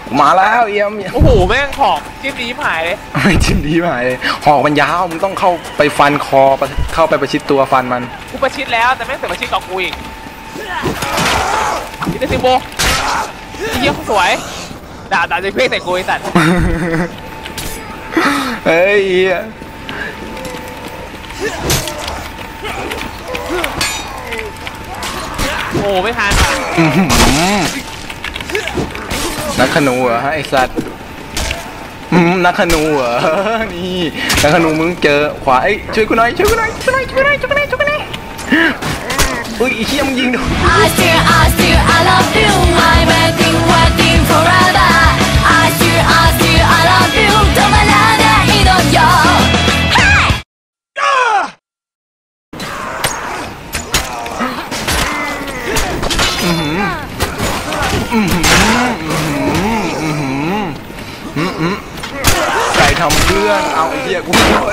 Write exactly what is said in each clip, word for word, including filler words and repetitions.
มาแล้วเอี่ยมโอ้โหแม่งหอกจิ้มดีหายเลยไม่จิ้มดีหายเลยหอกมันยาวมึงต้องเข้าไปฟันคอเข้าไปประชิดตัวฟันมันกูประชิดแล้วแต่แม่งเสือประชิดกับกูอีกนี่เป็นซิมโบเยี่ยมสวยด่าด่าจะเพ่งใส่กูไอ้สัตว์เฮ้ยโอ้ไม่ทันนักขนูเหรอฮะไอสัตว์นักขนูเหรอนี่นักขนูมึงเจอขวาไอ้ช่วยกูหน่อยช่วยกูหน่อยช่วยกูหน่อยช่วยกูหน่อยช่วยกูหน่อยอุ้ยไอ้เหี้ยมึงยิงดูไก่ทำเพื่อนเอาไอ้เหี้ยกูโดน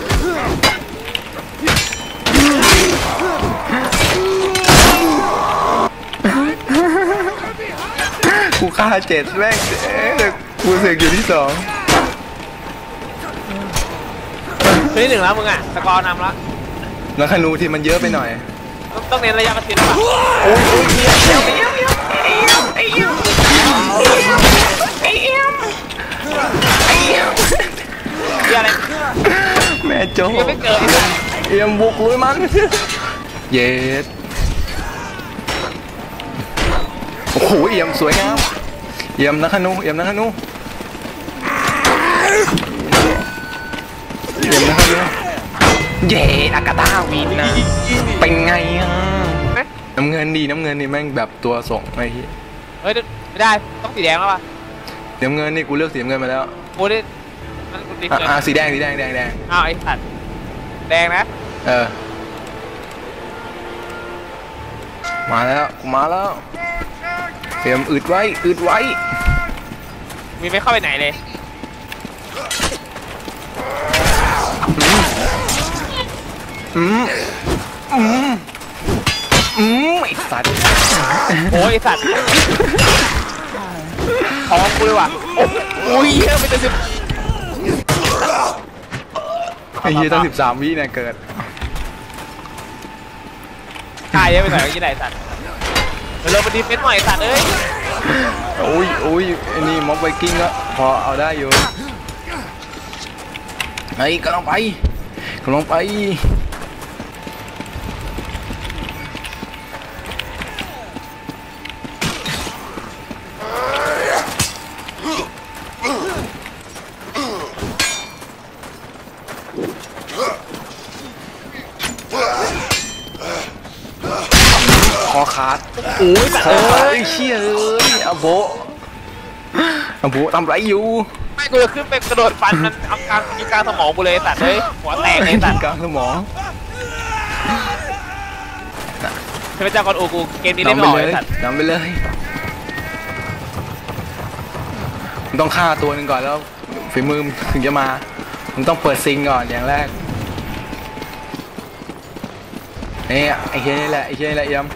กูฆ่าเจ็ดแม่งเด็กกูเสกอยู่ที่สองที่หนึ่งแล้วมึงอ่ะสกอร์นำแล้วนักขนูที่มันเยอะไปหน่อยต้องเน้นระยะประชิดป่ะโอ้ยโอ้ยเหี้ยเหี้ยเหี้ยเหี้ยไอ้เหี้ยไอ้เหี้ยไอ้เหี้ยเหี้ยอะไรแม่โจ้ไม่เกิดเอี่ยมบุกเลยมันเย็ดโอ้โหเอี่ยมสวยงามเอี่ยมนักขนูเอี่ยมนักขนูเอี่ยมนักขนูเย็ดอากาตาวินนะเป็นไงอ่ะน้ำเงินดีน้ำเงินนี่แม่งแบบตัวส่งไอ้เหี้ยเฮ้ยไม่ได้ต้องสีแดงแล้วป่ะน้ำเงินนี่กูเลือกสีน้ำเงินมาแล้วกูได้อ่าสีแดงสีแดงแดงแดงอ้าวไอ้สัตว์แดงนะเออมาแล้วกูมาแล้วเตรียมอึดไว้อึดไว้มีไม่เข้าไปไหนเลยอืมอืมอืมไอสัตว์โอ้ยไอสัตว์ท้องกูเลยว่ะโอ้ยเฮ้ยไปตั้งสิบไอ้เหี้ยตั้งสิบสามวิเนี่ยเกิดตายเยอะไปหน่อยยี่ไหนสัตว์เราไปดีเฟนต์หน่อยสัตว์เอ้ยโอ้ยโอ้ยไอ้นี่ม็อบไวกิ้งก็พอเอาได้อยู่ไอ้กำลังไปกำลังไปคอขาดโอ้ยคอขาดไอ้เชี่ยเอ้ยอาโบอาโบทำไรอยู่ไม่กูจะขึ้นไปกระโดดฟันมันเอากลางยิงกลางสมองกูเลยสัตว์เลยหัวแตกเลยสัตว์กลางสมองเทพเจ้าก่อนโอ้กูเกมนี้เล่นไม่ออกเลยสัตว์นำไปเลยมึงต้องฆ่าตัวหนึ่งก่อนแล้วฝีมือถึงจะมามึงต้องเปิดซิงก่อนอย่างแรกนี่ไอ้เหี้ยนี่แหละไอ้เหี้ยนี่แหละเอี่ยม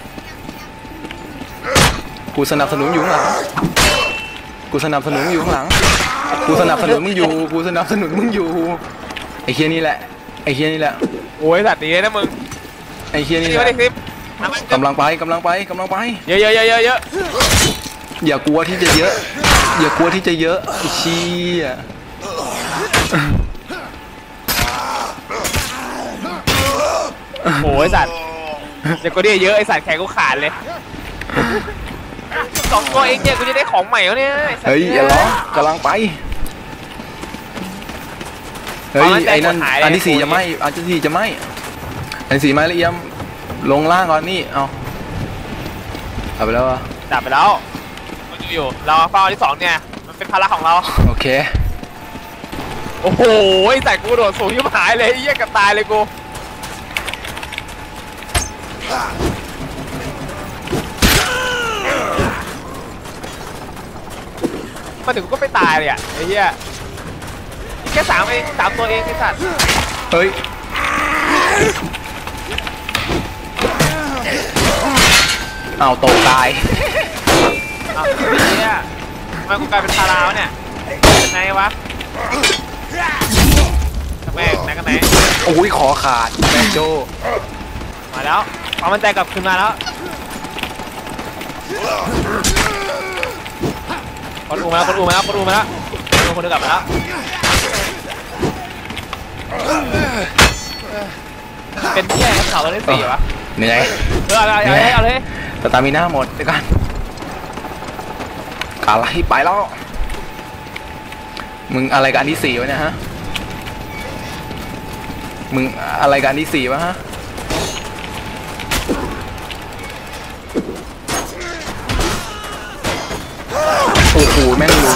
กูสนับสนุนอยู่ข้างหลังกูสนับสนุนอยู่ข้างหลังกูสนับสนุนมึงอยู่กูสนับสนุนมึงอยู่ไอ้เหี้ยนี่แหละไอ้เหี้ยนี่แหละโอ้ยสัตว์ดีนะมึงไอ้เหี้ยนี่แหละกำลังไปกำลังไปกำลังไปเยอะเยอะเยอะเยอะเยอะอย่ากลัวที่จะเยอะอย่ากลัวที่จะเยอะไอ้เชี่ยโอ้ยสัตว์เดี๋ยวกูได้เยอะไอสัตว์แขนกูขาดเลยสองตัวเองเนี่ยกูจะได้ของใหม่แล้วเนี่ยเฮ้ยอย่าร้องกำลังไปเฮ้ยไอ้นั่นอันที่สี่จะไหมอันที่สี่จะไหมอันที่สี่ไหมละเอียมลงล่างก่อนนี่เอาดับไปแล้ววะดับไปแล้วมันอยู่เราเฝ้าที่สองเนี่ยมันเป็นภาระของเราโอเคโอ้โหแต่กูโดดสูงยิ่งหายเลยเยี่ยกับตายเลยกูมาถึงก็ไปตายเลยอ่ะไอ้เหี้ยแค่สามเองสามตัวเองไอ้สัตว์เฮ้ยเอาตกตายเอาเนี่ยทำไมกูกลายเป็นพาราวเนี่ยเป็นไงวะแม่งไหนกันไหนโอ้ยขอขาดแม่โจมาแล้วความมั่นใจกลับคืนมาแล้วคนอูมาแล้วคนอูมาแล้วคนอูมาแล้วคนเดินกลับมาแล้วเป็นที่ไหนครับเขาได้สี่วะเหนื่อยเออเอาเลยเอาเลยสตามิน่าหมดเดี๋ยวกันกาไล่ไปแล้วมึงอะไรกันที่สี่วะเนี่ยฮะมึงอะไรกันที่สี่วะฮะโอ้โหแม่งลุม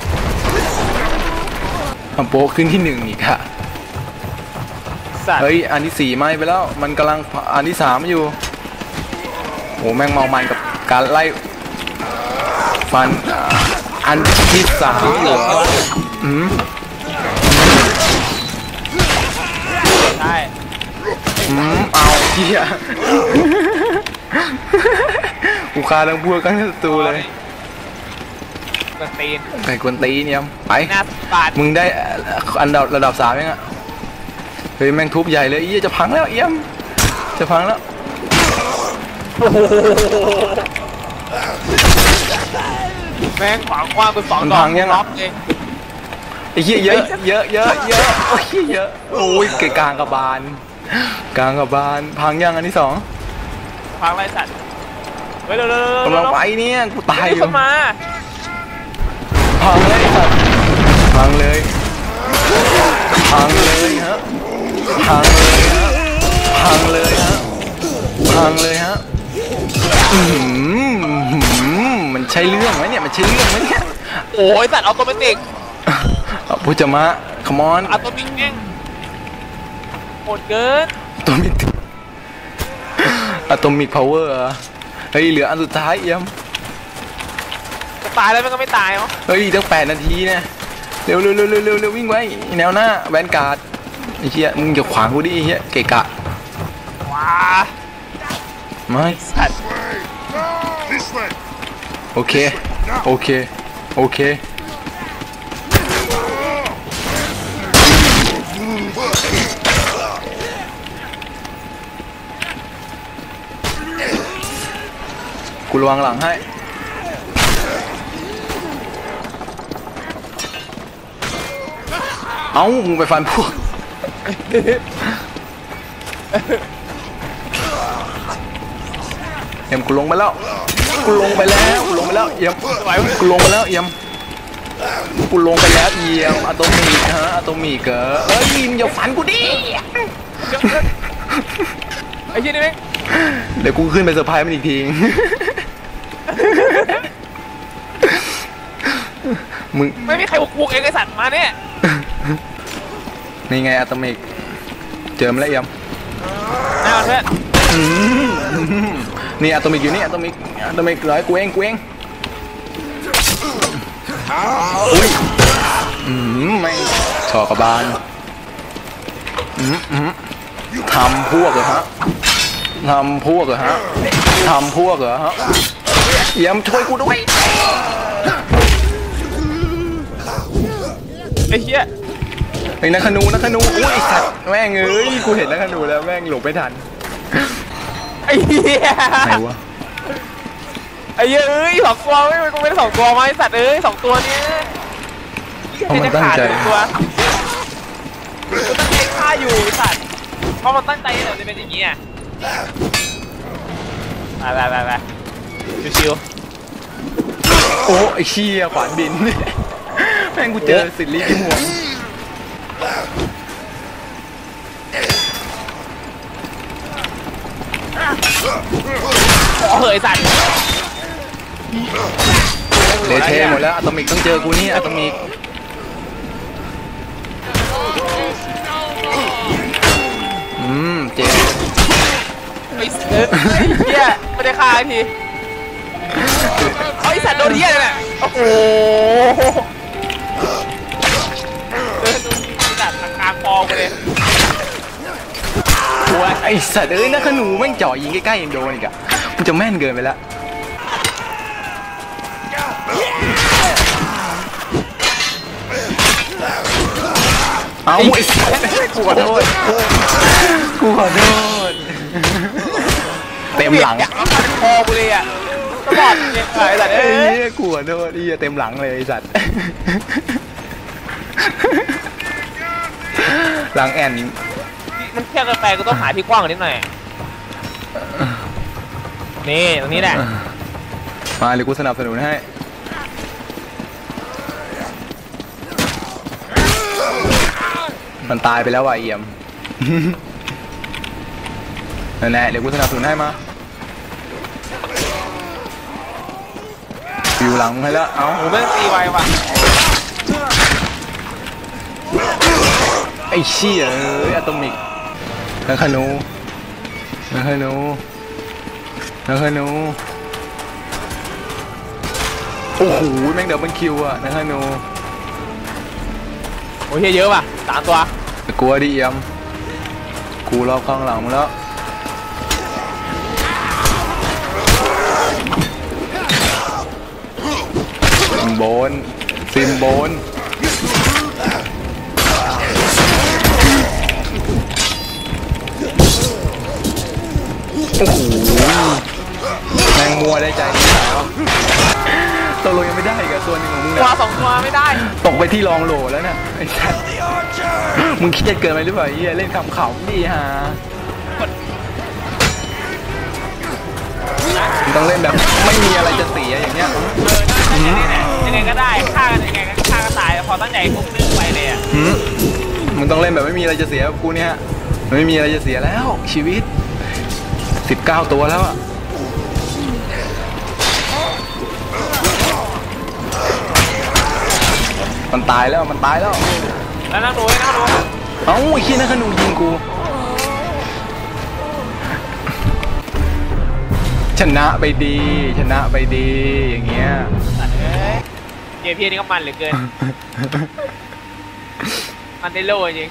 ทำโป๊ขึ้นที่หนึ่งอีกอะเฮ้ยอันที่สี่ไม่ไปแล้วมันกำลังอันที่สามอยู่โอ้แม่งเมามันกับการไล่ฟันอันที่สามเหรออืมใช่อืมเอาเหี้ยกูคาทั้งพวกกันศัตรูเลยกวนตีนไก่กวนตีนเนี่ยไปมึงได้อันดับระดับสามยังอ่ะเฮ้ยแม่งทุบใหญ่เลยเอี้ยจะพังแล้วเอี้ยมจะพังแล้วแม่งขวางกว้างเป็นสองดอกล็อกเองไอ้เหี้ยเยอะเยอะเยอะเยอะโอ้ยเยอะโอ้ยเกกลางกระบาลกลางกระบาลพังยังอันที่สองพังไรสัตว์เฮ้ยเร็วเร็วกำลังไปเนี่ยกูตายอยู่มาพังเลยสัตว์พังเลยพังเลยฮะพังเลยฮะพังเลยฮะพังเลยฮะอืมมันใช่เรื่องไหมเนี่ยมันใช่เรื่องไหมเนี่ยโอ้ยสัตว์ออโตเมติกพุจมะคอมอนออโตมิกเองโหดเกินอะโตมิกอะโตมิกพาวเวอร์เฮ้ยเหลืออันสุดท้ายเอี่ยมจะตายแล้วมันก็ไม่ตายเหรอเฮ้ยตั้งแปดนาทีเนี่ยเร็วเร็วเร็วเร็วเร็ววิ่งไว้แนวหน้าแวนการ์ดไอ้เหี้ยมึงอย่าขวางกูดิไอ้เหี้ยเกะกะว้าไม่สัตว์โอเคโอเคโอเคกูระวังหลังให้เอ้ามึงไปฟันพวกเอี่ยมกูลงไปแล้วกูลงไปแล้วกูลงไปแล้วเอี่ยมกูลงไปแล้วเอี่ยมกูลงไปแล้วเอี่ยมอะโตมิกฮะอะโตมิกเออเอ้ยมึงอย่าฟันกูดิไอ้เหี้ยนี่แม่งเดี๋ยวกูขึ้นไปเซอร์ไพรส์มันอีกทีมึงไม่มีใครบุกเองไอ้สัตว์มาเนี่ยนี่ไงอะโตมิกเจอมาแล้วเอี่ยมน่าเพื่อนนี่อะโตมิกอยู่นี่อะโตมิกอะโตมิกร้อยกูเองกูเองอุ้ยอืมไม่ชอกระบาลอืมอืมทำพวกเหรอฮะทำพวกเหรอฮะทำพวกเหรอฮะเอี่ยมช่วยกูด้วยไอ้เหี้ยไอ้นักขนูนักขนูอุ้ยสัตว์แม่งเอ้ยกูเห็นนักขนูแล้วแม่งหลบไม่ทันไอ้เหี้ยไหนวะไอ้เหี้ยเอ้ยสองตัวไม่กูไม่ได้สองตัวไหมสัตว์เอ้ยสองตัวนี้เพราะมันตั้งใจตัวกูตั้งใจฆ่าอยู่สัตว์เพราะมันตั้งใจเหรอจะเป็นอย่างนี้อ่ะไปไปไปไปชิวๆโอ้ไอ้เชี่ยขวานบินแม่งกูเจอสิริที่หัวเฮ้ยสัตว์เละเทหมดแล้วอะโตมิกต้องเจอกูนี่อะโตมิกอืมเจ๊ไอ้เหี้ยไม่ได้ฆ่าทีไอ้สัตว์โดนเหี้ยเลยเนี่ยโอ้โหเดินดูมีสัตว์กลางคอไปเลยไอ้สัตว์เอ้ยนักขนูแม่งจ่อยิงใกล้ๆยังโดนอีกอะกูจะแม่นเกินไปแล้วเอาไอ้สัสกูขอโทษกูขอโทษเต็มหลังอยากเอาพันคอกูเลยอ่ะก็บอดเจ็บไอ้สัตว์ไอ้เอ้ยเหี้ยกูขอโทษไอ้เหี้ยเต็มหลังเลยไอ้สัตว์หลังแอนมันแค่กาแฟกูต้องหาที่กว้างกว่านิดหน่อยนี่ตรงนี้แหละมาหรือกูสนับสนุนให้มันตายไปแล้วว่ะเอี่ยมนั่นแหละเดี๋ยวกูสนับสนุนให้มาอยู่หลังให้แล้วเอ้าโอ้โหแม่งตีไวว่ะไอ้เชี่ยเอ้ยอะตอมิกนักขนูนักขนูนักขนูโอ้โหแม่งเดี๋ยวมันคิวอะนักขนูโอ้ยเยอะว่ะสามตัวกลัวดิเอี่ยมกูรอบข้างหลังมึงแล้วซิมโบนซิมโบนโอ้โหแมงมัวได้ใจดีแล้วตัวลงยังไม่ได้อีกอะตัวหนึ่งของมึงตัวนะสองตัวไม่ได้ตกไปที่รองโหลแล้วเนี่ยไอ้สัสมึงเครียดเกินไปหรือเปล่าไอ้เหี้ยเล่นขำๆดิฮะมึงต้องเล่นแบบไม่มีอะไรจะเสียอย่างเงี้ยเออนั่นแหละยังไงก็ได้ฆ่ากันยังไงก็ฆ่ากันตายพอตั้งใจปุ๊บนึงไปเลยอ่ะหืมมึงต้องเล่นแบบไม่มีอะไรจะเสียกับกูเนี่ยมันไม่มีอะไรจะเสียแล้วชีวิตสิบเก้าตัวแล้วอะมันตายแล้วมันตายแล้วแล้วนั่งดูไว้นั่งดูเอ้าไอ้ขี้ยนักขนูยิงกูชนะไปดีชนะไปดีอย่างเงี้ยสัตว์เอ้ยเกมพี่นี่ก็มันเหลือเกินมันได้โล่จริง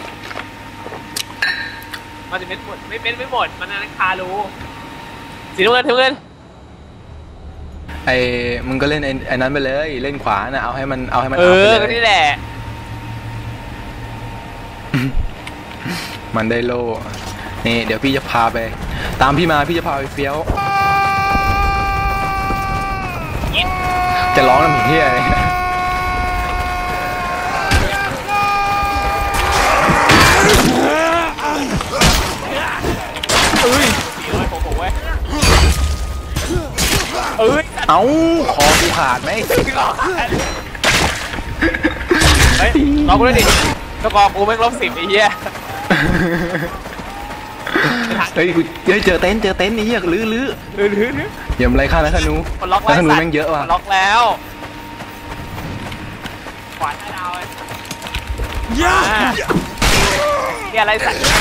มันจะไม่หมดไม่เป็นไม่หมดมันนั่นคารูสีน้ำเงินสีน้ำเงินไอ้มึงก็เล่นไอ้ไอ้นั้นไปเลยเล่นขวานะเอาให้มันเอาให้มันเออัพไปอเลก็ยนี่แหละมันได้โล่นี่เดี๋ยวพี่จะพาไปตามพี่มาพี่จะพาไปเฟี้ยวจะร้องน้ำผีเฮียอะไรเอ้ยสี่ร้อยโอ้โหเว้ยเอ้ยเอ้าคอกูขาดไหมเฮ้ยลองกูด้วยดิสกอร์กูแม่งลบสิบไอ้เหี้ยเฮ้ยกูเฮ้ยเจอเต็นท์เจอเต็นท์นี่เฮียลื้อลื้อลื้อลื้อลื้อเยี่ยมไรค่านักขนูมันล็อกนัแล้วกขนูแม่งเยอะว่ะมันล็อกแล้วขวานให้ดาวเลยอ่านี่อะไรสัตว์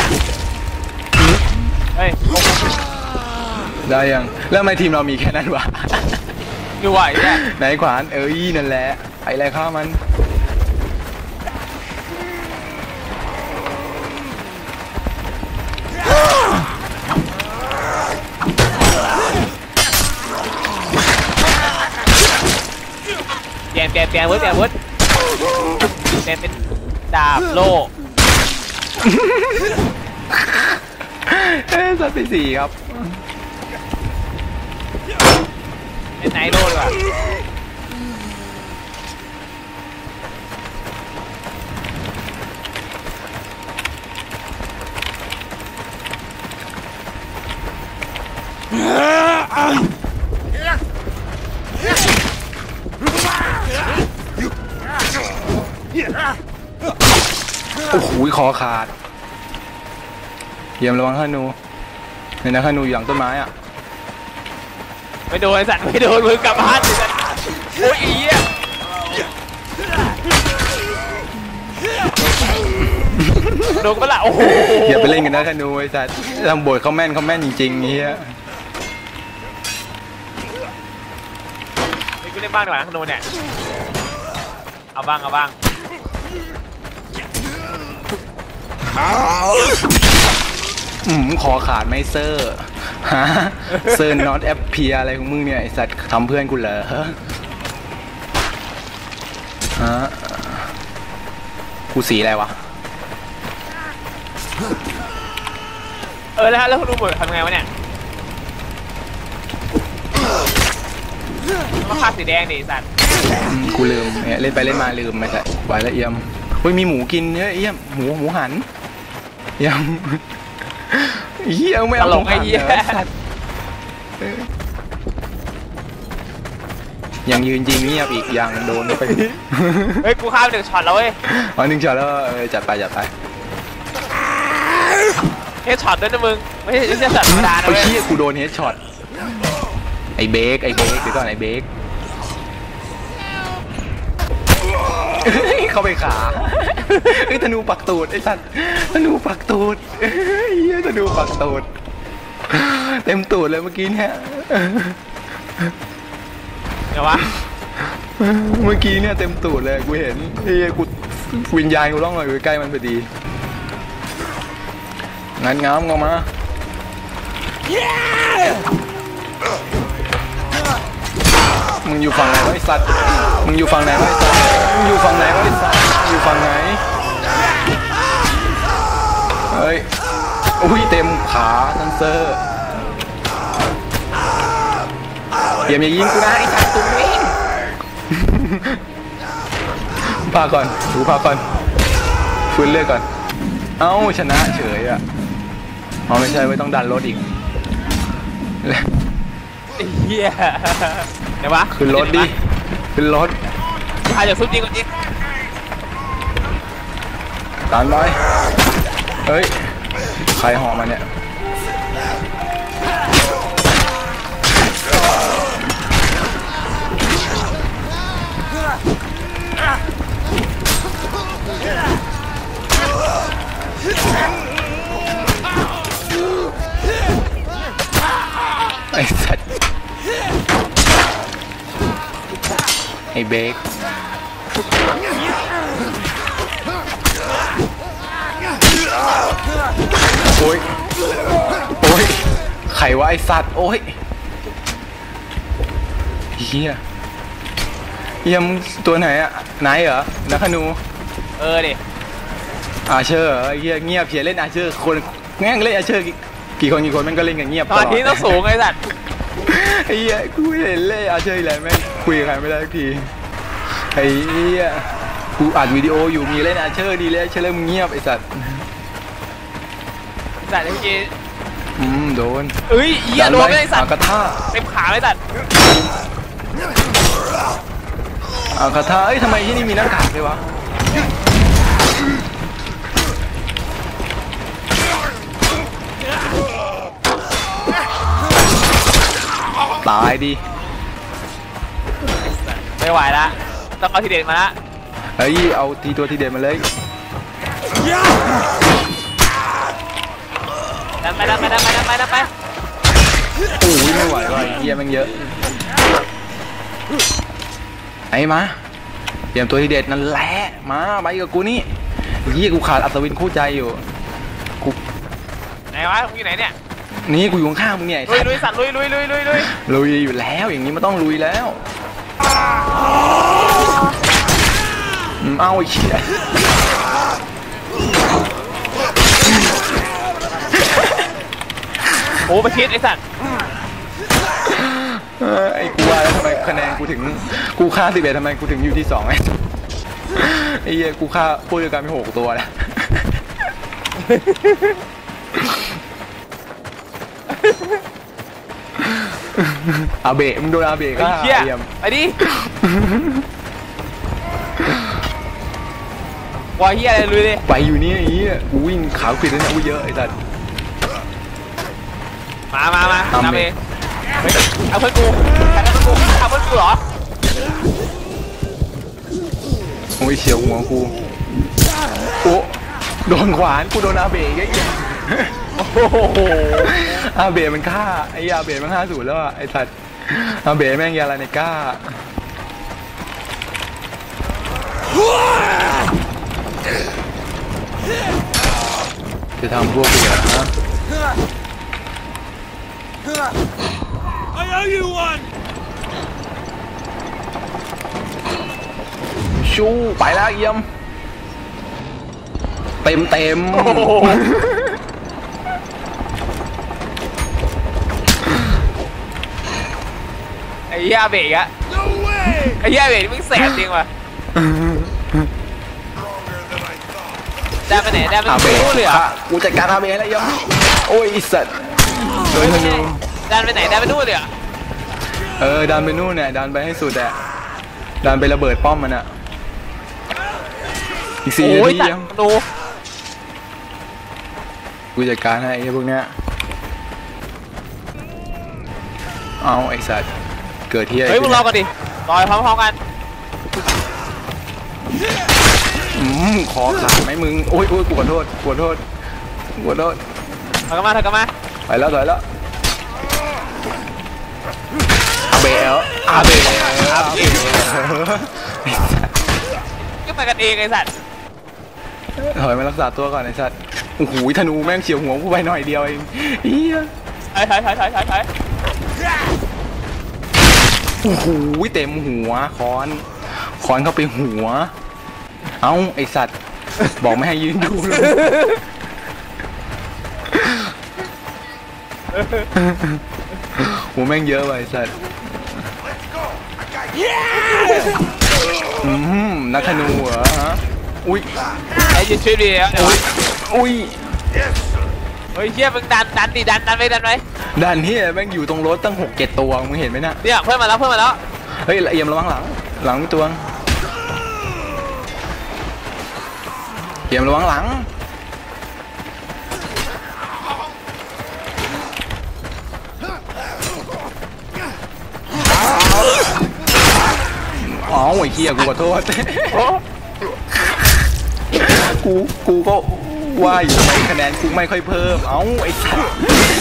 เฮ้ยได้ยังแล้วทำไมทีมเรามีแค่นั้นวะดูไหวเนี่ยไหนขวานเอ้ยนั่นแหละไอ้ไรข้ามันเปลี่ยนเปลี่ยนเปลี่ยนเว้ยเปลี่ยนเว้ยเปลี่ยนเป็นดาบโล่เอ้ยสัตว์ที่สี่ครับเป็นไนโล่ดีกว่าโอ้โหคอขาดเยี่ยมระวังขนูเห็นนะขนูอยู่หลังต้นไม้อ่ะไม่โดนไอ้สัตว์ไม่โดนมือกลับบ้านเลยโอ้ยอีอ่ะโดนก็ละโอ้โหอย่าไปเล่นกันนะขนูไอ้สัตว์ทำโบยเขาแม่นเขาแม่นจริงๆเฮียนี่กูเล่นบ้างดีกว่าขนูเนี่ยเอาบ้างเอาบ้างอืมคอขาดไหมเซอร์ฮะเซอร์น็อตแอปเพียอะไรของมึงเนี่ยไอสัตว์ทำเพื่อนกูเหรอฮะกูสีอะไรวะเออแล้วแล้วคุณดูหมดทำไงวะเนี่ยมาฆ่าสีแดงดิสัตว์กูลืมเนี่ยเล่นไปเล่นมาลืมไม่ใช่ไหวละเอี่ยมเฮ้ยมีหมูกินเนี่ยเอี่ยมหมูหมูหันเอี่ยมเหี้ยไม่เอาหมูหันสัตว์ยังยืนยิงเงียบอีกยังโดนไปเฮ้ยกูข้ามหนึ่งช็อตแล้วเว้ยอ๋อหนึ่งช็อตแล้วจัดไปจัดไปเฮดช็อตด้วยนะมึงไม่ใช่ไม่ใช่ช็อตธรรมดานะเว้ยไอ้เหี้ยกูโดนเฮดช็อตไอ้เบคไอ้เบคเดี๋ยวก่อนไอ้เบคเข้าไปขาไอ้ธนูปักตูดไอ้สัตว์ธนูปักตูดเฮ้ยธนูปักตูดเต็มตูดเลยเมื่อกี้เนี่ยเดี๋ยววะเมื่อกี้เนี่ยเต็มตูดเลยกูเห็นไอ้กูวิญญาณกูล่องลอยอยู่ใกล้มันพอดีงั้นง้ามงอมามึงอยู่ฝั่งไหนวะไอ้สัตว์มึงอยู่ฝั่งไหนวะไอ้สัตว์มึงอยู่ฝั่งไหนวะไอ้สัตว์อยู่ฝั่งไหนเฮ้ยอุ้ยเต็มขาทันเซอร์เตรียมอย่ายิงกูนะไอ้สัตว์ตุ้มวิ่งพาก่อนดูพาก่อนฟื้นเลือดก่อนเอ้าชนะเฉยอ่ะอ๋อไม่ใช่ไม่ต้องดันรถอีกเฮียเดี๋ยววะขึ้นรถดิขึ้นรถใครจะซุ่มยิงก่อนดิตามไปเฮ้ยใครห่อมาเนี่ยไอ้สัตว์ไอ้เบคโอ้ยโอ้ยไขวะไอ้สัตว์โอ้ยเฮียเฮียมึงตัวไหนอะไหนเหรอนักขนูเออดิอาเชอร์เฮียเงียบเพียเล่นอาเชอร์คนแง่งเล่นอาเชอร์กี่คนกี่คนมันก็เล่นกันเงียบตลอดตอนนี้ต้องสูงไอ้สัตว์ไอ้เหี้ยกูเห็นเล่นอาเชอร์อะไรแม่งคุยกับใครไม่ได้สักทีไอ้เหี้ยกูอัดวิดีโออยู่มีเล่นอาเชอร์ดีเลยเชอร์มึงเงียบไอ้สัตว์สัตว์เมื่อกี้อืมโดนเอ้ยเหี้ยโดนไอ้สัตว์กระท่าเต็มขาเลยสัตว์อ่ากระท่าเอ้ยทำไมที่นี่มีหน้ากากเลยวะตายดิไม่ไหวละต้องเอาทีเด็ดมาละเฮ้ยเอาทีตัวทีเด็ดมาเลยดันไปดันไปดันไปดันไปดันไปโอ้ยไม่ไหวว่ะเหี้ยมันเยอะไอ้มาเตรียมตัวทีเด็ดนั่นแหละมาไปกับกูนี่ยี่กูขาดอัศวินคู่ใจอยู่กูไหนวะมึงอยู่ไหนเนี่ยนี่กูอยู่ข้างมึงเนี่ยลุยลุยสัตว์ลุยลุยลุยลุยลุยลุยอยู่แล้วอย่างนี้มันต้องลุยแล้วเอาไอ้เชี่ยโอ้ไปคิดไอ้สัตว์ไอ้กูว่าแล้วทำไมคะแนนกูถึงกูฆ่าสิบเอ็ดทำไมกูถึงอยู่ที่สองไอ้ไอ้เหี้ยกูฆ่าผู้จัดการไปหกตัวแล้วอาเบะมึงโดนอาเบะก็เยี่ยมไปดิวายเฮียอะไรลุยดิไปอยู่นี่ไอ้เหี้ยกูวิ่งขาวขึ้นแล้วนะกูเยอะไอ้สัสมามามาทำเองเอาเพื่อนกูเอาเพื่อนกูเอาเพื่อนกูเหรอโอ้ยเฉียวหัวกูโอ้โดนขวานกูโดนอาเบะไอ้เหี้ยโอ้โหอาเบะมันฆ่าไอ้อาเบะมันฆ่าสูตรแล้วอ่ะไอ้สัตว์อาเบะแม่งยาลาเนก้าจะทำพวกกูเหรอฮะชูไปแล้วเยี่ยมไปต็มเต็มไอ้เหี้ยเบรกอะไอ้เหี้ยเบรกมึงแสบจริงว่ะได้ไปไหนได้ไปอาเบะนู่นเลยเหรอกูจัดการอาเบะแล้วยังโอ้ยสัตว์โดนธนูดันไปไหนดันไปนู่นเลยเหรอเออดันไปนู่นเนี่ยดันไปให้สุดอะดันไประเบิดป้อมมันอะอีกสี่นาโอ้ยทีตัดยังดูกูจัดการให้ไอ้พวกเนี้ยเอาไอ้สัตว์เกิดที่ไอ้เฮ้ยมึงรอก่อนดิรอพร้อมๆกันอืมขอขาดไหมมึงโอ้ยโอ้ยกูขอโทษกูขอโทษกูขอโทษถอยกันมาถอยกันมาไปแล้วถอยแล้วอาเบลอาเบลอาเบลก็มากันเองไอ้สัตว์ถอยมารักษาตัวก่อนไอ้สัตว์โอ้โหธนูแม่งเฉียวหัวกูไปหน่อยเดียวเองเฮียถอยถอยถอยถอยถอยถอยโอ้โหเต็มหัวค้อนค้อนเข้าไปหัวเอ้าไอสัตว์บอกไม่ให้ยืนดูเลยหัวแม่งเยอะไปไอสัตว์อืมนักธนูเหรอฮะอุ้ยไอ้ยืนช่วยดีแล้วอุ้ยอุ้ยเฮ้ยเชี่ยมึงดันดันดิดันดันไปดันไปด้านที่แม่งอยู่ตรงรถตั้งหกเจ็ดตัวมึงเห็นไหมน่ะเนี่ยเพื่อนมาแล้วเพื่อนมาแล้วเฮ้ยเอียมระวังหลังหลังตัวเอียมระวังหลังอ๋อไอ้เหี้ยกูขอโทษกูกูก็ว่าอยู่ทำไมคะแนนกูไม่ค่อยเพิ่มเอ้าไอ้สัส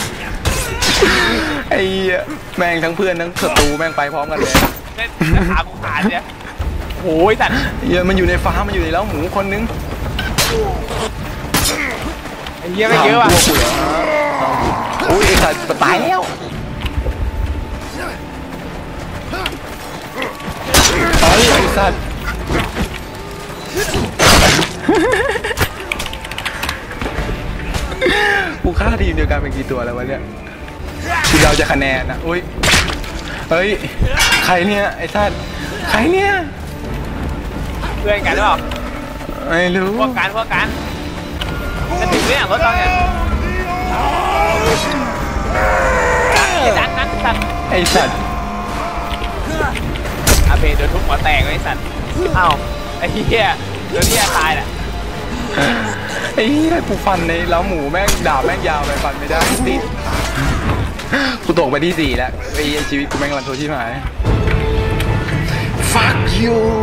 ไอ้แม่งทั้งเพื่อนทั้งศัตรูแม่งไปพร้อมกันเลยเล่นขากูขาดเนี่ยโอ้ยสัตว์เหี้ยมันอยู่ในฟ้ามันอยู่ในเล้าหมูคนนึงไอ้เหี้ยไม่เยอะว่ะตัวกูเหรอโอ้ยไอ้สัตว์ตายแล้วตายไอ้สัตว์กูฆ่าทีมเดียวกันเป็นกี่ตัวแล้ววะเนี่ยกูเดาจะคะแนนนะอุ้ยเฮ้ยใครเนี่ยไอ้สัตว์ใครเนี่ยเพื่อนกันหรือเปล่าไม่รู้พวกกันพวกกันจะถึงเนี่ยรถเราเนี่ยดันดันสัตว์ไอ้สัตว์อาเบโดนทุบหัวแตกไอ้สัตว์อ้าวไอ้เหี้ยเดี๋ยวนี้ตายแหละไอ้เหี้ยกูฟันในเล้าหมูแม่งดาบแม่งยาวไปฟันไม่ได้ติดกูตกไปที่สี่แล้วไอ้ชีวิตกูแม่งรันโทษที่หาย fuck you